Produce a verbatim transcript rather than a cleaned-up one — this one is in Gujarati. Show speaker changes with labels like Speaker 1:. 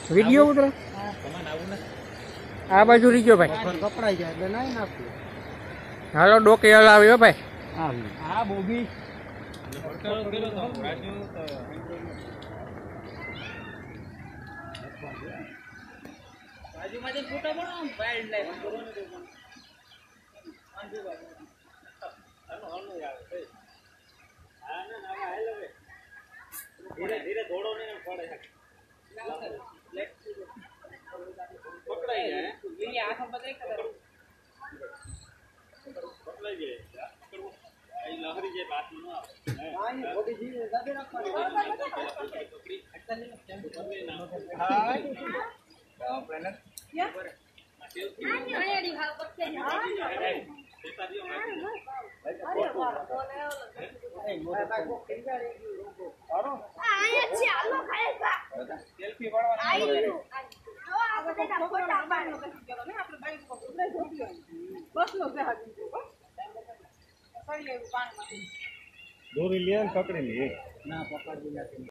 Speaker 1: વિડીયો ઉતરે આ બાજુ રીજો ભાઈ
Speaker 2: કપડાઈ જાય એટલે નાઈ નાખું
Speaker 1: હાલો ડોકે હલાવ્યો ભાઈ
Speaker 2: હા બોબી બાજુમાંથી ફોટો બનાવો વાઇલ્ડ લાઈફ ધીરે ધીરે દોડો ને પડે પકડાઈ જાય લીલી આંખો બદલે ખબર પકડાઈ જાય અહીં લહરી જાય બાત ન આવે હા ને બોડી જી દાદે રાખવાની હા તો પ્લેનર ક્યાં આની આડી ભાવ પડશે હા પેસા દિયો અરે વાહ કોને એ મોટા કો કેંગા રે રોકો આરો આ છે આલો ખાયસા સેલ્ફી પાડવાની જો આ બધા ફોટા બારનો કરી કરો ને આપણે બાઈક પર ઉતરાઈ જોતી બસ નો છે હાજી કઈ લેવું પાણીમાં દોરી લે ને પકડી લે ના પકડી નથી